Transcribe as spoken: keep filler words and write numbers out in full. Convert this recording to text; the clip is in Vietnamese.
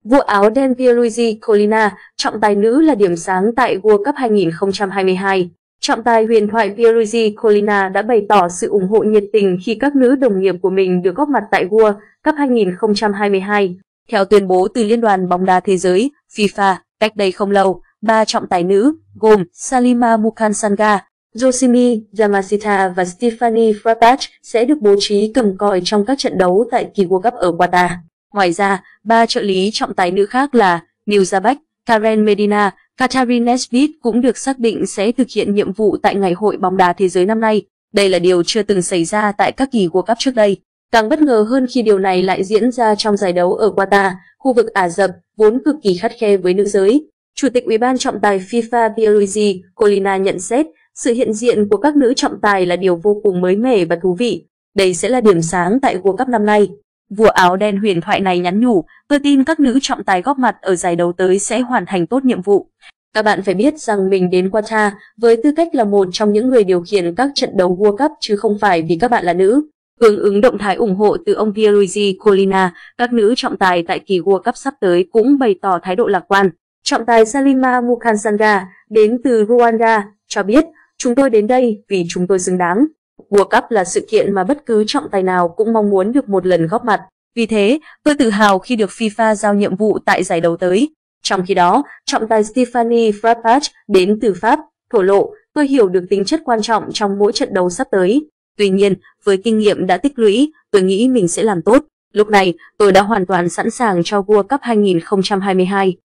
Vua áo đen Pierluigi Collina, trọng tài nữ là điểm sáng tại World Cup hai nghìn không trăm hai mươi hai. Trọng tài huyền thoại Pierluigi Collina đã bày tỏ sự ủng hộ nhiệt tình khi các nữ đồng nghiệp của mình được góp mặt tại World Cup hai nghìn không trăm hai mươi hai. Theo tuyên bố từ Liên đoàn bóng đá thế giới FIFA, cách đây không lâu, ba trọng tài nữ gồm Salima Mukansanga, Yoshimi Yamashita và Stephanie Frappart sẽ được bố trí cầm còi trong các trận đấu tại kỳ World Cup ở Qatar. Ngoài ra, ba trợ lý trọng tài nữ khác là Nilza Bach, Karen Medina, Catherine Nesbitt cũng được xác định sẽ thực hiện nhiệm vụ tại Ngày hội bóng đá thế giới năm nay. Đây là điều chưa từng xảy ra tại các kỳ World Cup trước đây. Càng bất ngờ hơn khi điều này lại diễn ra trong giải đấu ở Qatar, khu vực Ả Rập, vốn cực kỳ khắt khe với nữ giới. Chủ tịch Ủy ban trọng tài FIFA Pierluigi Collina nhận xét, sự hiện diện của các nữ trọng tài là điều vô cùng mới mẻ và thú vị. Đây sẽ là điểm sáng tại World Cup năm nay. Vua áo đen huyền thoại này nhắn nhủ, tôi tin các nữ trọng tài góp mặt ở giải đấu tới sẽ hoàn thành tốt nhiệm vụ. Các bạn phải biết rằng mình đến Qatar với tư cách là một trong những người điều khiển các trận đấu World Cup chứ không phải vì các bạn là nữ. Hưởng ứng động thái ủng hộ từ ông Pierluigi Collina, các nữ trọng tài tại kỳ World Cup sắp tới cũng bày tỏ thái độ lạc quan. Trọng tài Salima Mukansanga đến từ Rwanda cho biết, chúng tôi đến đây vì chúng tôi xứng đáng. World Cup là sự kiện mà bất cứ trọng tài nào cũng mong muốn được một lần góp mặt. Vì thế, tôi tự hào khi được FIFA giao nhiệm vụ tại giải đấu tới. Trong khi đó, trọng tài Stephanie Frappart đến từ Pháp thổ lộ, tôi hiểu được tính chất quan trọng trong mỗi trận đấu sắp tới. Tuy nhiên, với kinh nghiệm đã tích lũy, tôi nghĩ mình sẽ làm tốt. Lúc này, tôi đã hoàn toàn sẵn sàng cho World Cup hai nghìn không trăm hai mươi hai.